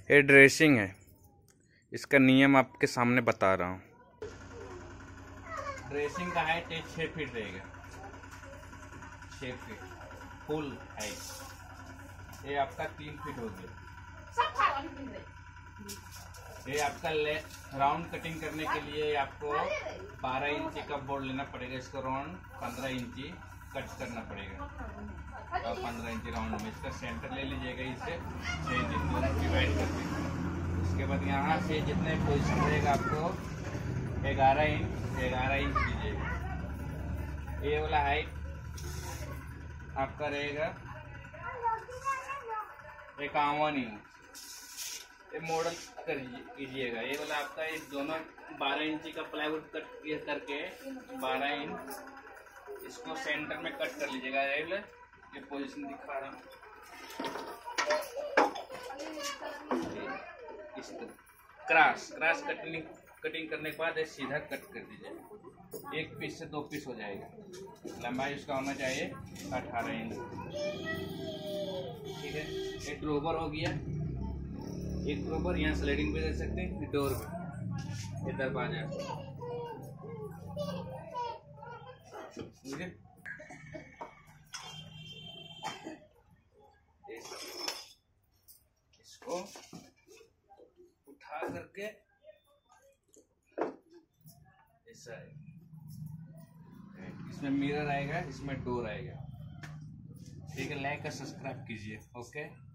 ये ड्रेसिंग है, इसका नियम आपके सामने बता रहा हूँ। ड्रेसिंग का हाइट 6 फीट रहेगा, 6 फीट फुल हाइट। ये आपका 3 फीट हो गया। ये आपका राउंड कटिंग करने के लिए आपको 12 इंची का बोर्ड लेना पड़ेगा। इसको राउंड 15 इंची कट करना पड़ेगा और 15 इंची राउंड में इसका सेंटर ले लीजिएगा। इसे 6 इंची डिवाइड करके उसके बाद यहाँ से जितने पोजीशन रहेगा आपको 11 इंच लीजिएगा। ये वाला हाइट आपका रहेगा 51 इंच। ये मॉडल कीजिएगा। ये वाला आपका ये दोनों 12 इंची का प्लाईवुड कट करके 12 इंच इसको सेंटर में कट कर लीजिएगा। ये पोजीशन दिखा रहा हूँ, इस क्रॉस कटिंग करने के बाद ये सीधा कट कर दीजिए। 1 पीस से 2 पीस हो जाएगा। लंबाई उसका होना चाहिए 18 इंच। ठीक है, एक ड्रोवर हो गया। एक ड्रोवर यहाँ स्लाइडिंग पे दे सकते हैं, डोर पे दरवाजा। इसको उठा करके ऐसा है, इसमें मिरर आएगा, इसमें डोर आएगा। ठीक है, लाइक और सब्सक्राइब कीजिए। ओके।